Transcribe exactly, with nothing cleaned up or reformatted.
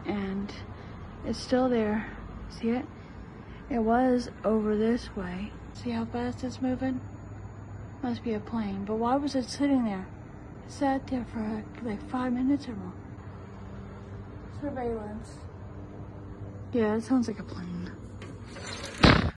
and it's still there. See it? It was over this way. See how fast it's moving? Must be a plane. But why was it sitting there? It sat there for like five minutes or more. Surveillance. Yeah, it sounds like a plane.